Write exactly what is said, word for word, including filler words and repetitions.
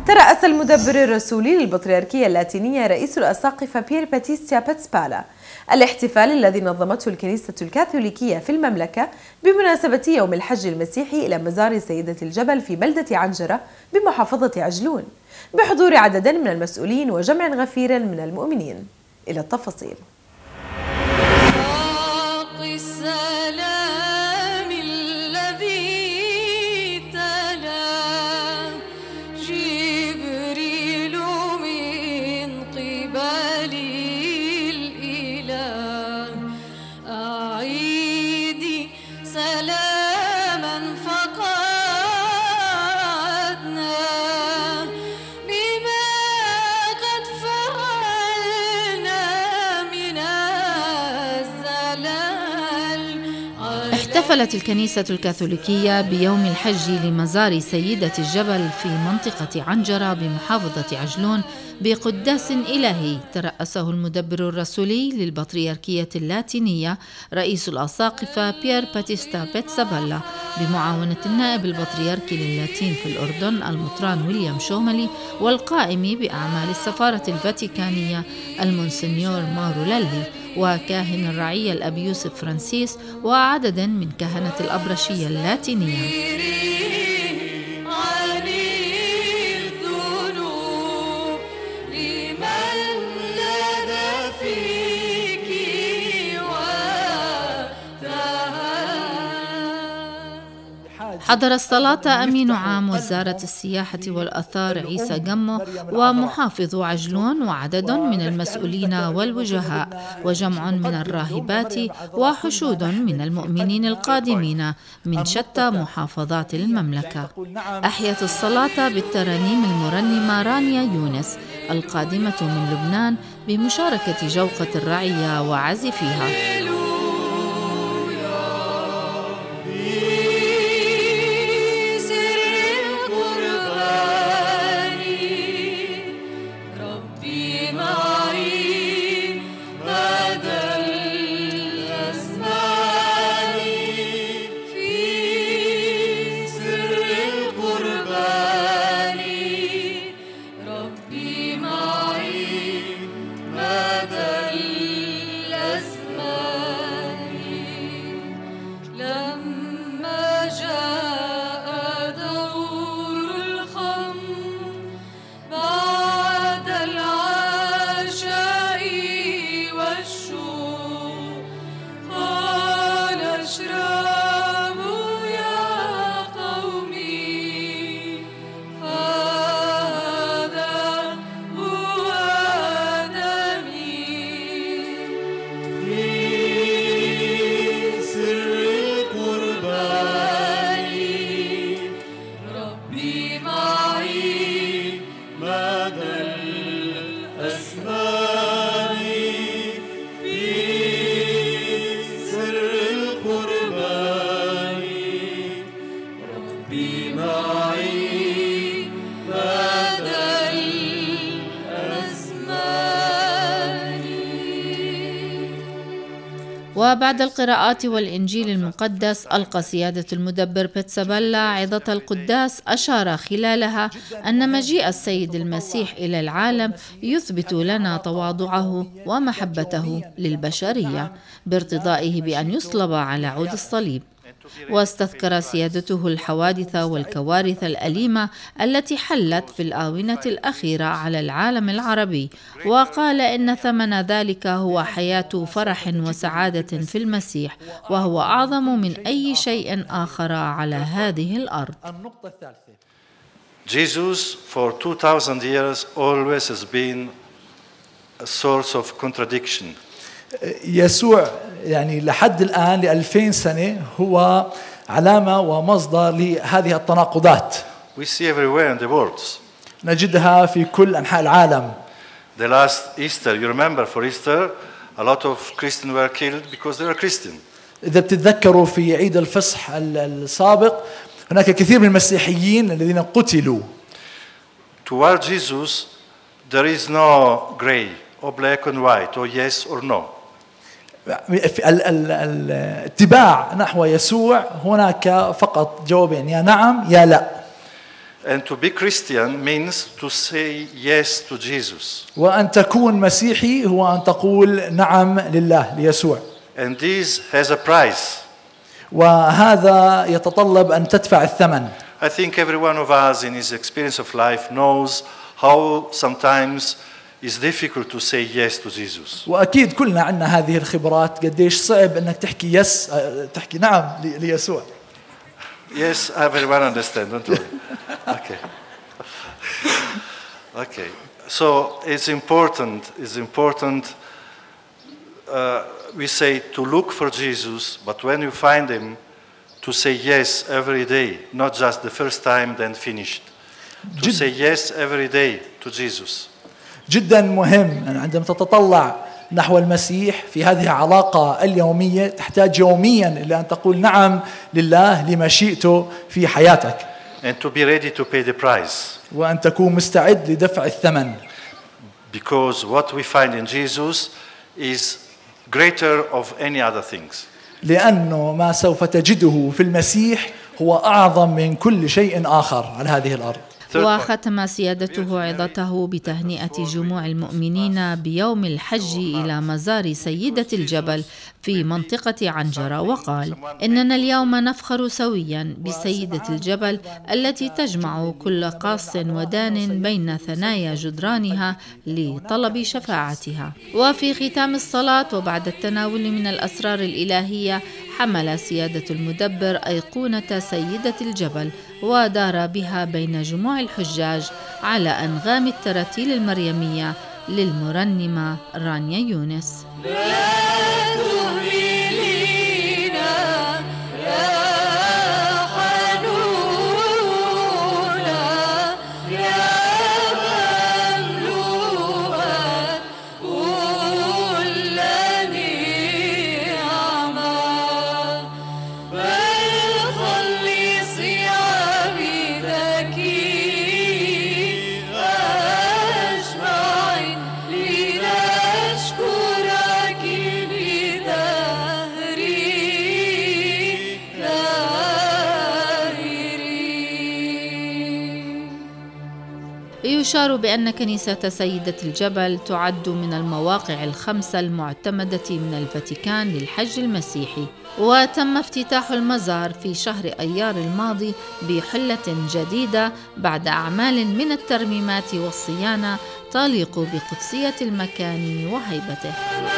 ترأس المدبر الرسولي للبطريركية اللاتينية رئيس الأساقفة بيير باتيستيا باتسبالا الاحتفال الذي نظمته الكنيسة الكاثوليكية في المملكة بمناسبة يوم الحج المسيحي إلى مزار سيدة الجبل في بلدة عنجرة بمحافظة عجلون بحضور عدد من المسؤولين وجمع غفير من المؤمنين. إلى التفاصيل. احتفلت الكنيسة الكاثوليكية بيوم الحج لمزار سيدة الجبل في منطقة عنجرة بمحافظة عجلون بقداس إلهي ترأسه المدبر الرسولي للبطريركية اللاتينية رئيس الأساقفة بيير باتيستا باتسبالا بمعاونة النائب البطريركي للاتين في الأردن المطران ويليام شوملي والقائم بأعمال السفارة الفاتيكانية المونسنيور مارو لالي وكاهن الرعية الأب يوسف فرانسيس وعدد من كهنة الأبرشية اللاتينية. حضر الصلاة أمين عام وزارة السياحة والآثار عيسى جمو ومحافظ عجلون وعدد من المسؤولين والوجهاء وجمع من الراهبات وحشود من المؤمنين القادمين من شتى محافظات المملكة. أحيت الصلاة بالترانيم المرنمة رانيا يونس القادمة من لبنان بمشاركة جوقة الرعية وعازفيها. وبعد القراءات والإنجيل المقدس ألقى سيادة المدبر باتسبالا عظة القداس أشار خلالها أن مجيء السيد المسيح إلى العالم يثبت لنا تواضعه ومحبته للبشرية بارتضائه بأن يصلب على عود الصليب. واستذكر سيادته الحوادث والكوارث الأليمة التي حلت في الآونة الأخيرة على العالم العربي وقال إن ثمن ذلك هو حياة فرح وسعادة في المسيح وهو أعظم من أي شيء آخر على هذه الأرض. Jesus for two thousand years always has been a source of contradiction. يسوع يعني لحد الآن لألفين سنة هو علامة ومصدر لهذه التناقضات. We see everywhere in the world. نجدها في كل أنحاء العالم. The last Easter, you remember for Easter, a lot of Christians were killed because they were Christian. إذا بتتذكروا في عيد الفصح السابق هناك كثير من المسيحيين الذين قتلوا. Toward Jesus, there is no gray or black and white or yes or no. الاتباع نحو يسوع هناك فقط جوابين يا نعم يا لا. And to be Christian means to say yes to Jesus. وأن تكون مسيحي هو أن تقول نعم لله ليسوع. And this has a price. وهذا يتطلب أن تدفع الثمن. I think every one of us in his experience of life knows how sometimes it's difficult to say yes to Jesus. وأكيد كلنا عندنا هذه الخبرات قديش صعب أنك تحكي يس تحكي نعم ليسوع. Yes, everyone understands, don't worry. Okay. Okay. So it's important, it's important, uh, we say to look for Jesus, but when you find him, to say yes every day, not just the first time, then finished. To say yes every day to Jesus. جدا مهم عندما تتطلع نحو المسيح في هذه العلاقة اليومية، تحتاج يوميا إلى أن تقول نعم لله لمشيئته في حياتك. And to be ready to pay the price. وأن تكون مستعد لدفع الثمن. Because what we find in Jesus is greater of any other things. لأنه ما سوف تجده في المسيح هو أعظم من كل شيء آخر على هذه الأرض. وختم سيادته عظته بتهنئة جموع المؤمنين بيوم الحج إلى مزار سيدة الجبل في منطقة عنجرة، وقال: إننا اليوم نفخر سويا بسيدة الجبل التي تجمع كل قاص ودان بين ثنايا جدرانها لطلب شفاعتها. وفي ختام الصلاة وبعد التناول من الأسرار الإلهية حمل سيادة المدبر أيقونة سيدة الجبل ودار بها بين جموع الحجاج على أنغام التراتيل المريمية للمرنمة رانيا يونس. يشار بأن كنيسة سيدة الجبل تعد من المواقع الخمسة المعتمدة من الفاتيكان للحج المسيحي، وتم افتتاح المزار في شهر أيار الماضي بحلة جديدة بعد أعمال من الترميمات والصيانة تليق بقدسية المكان وهيبته.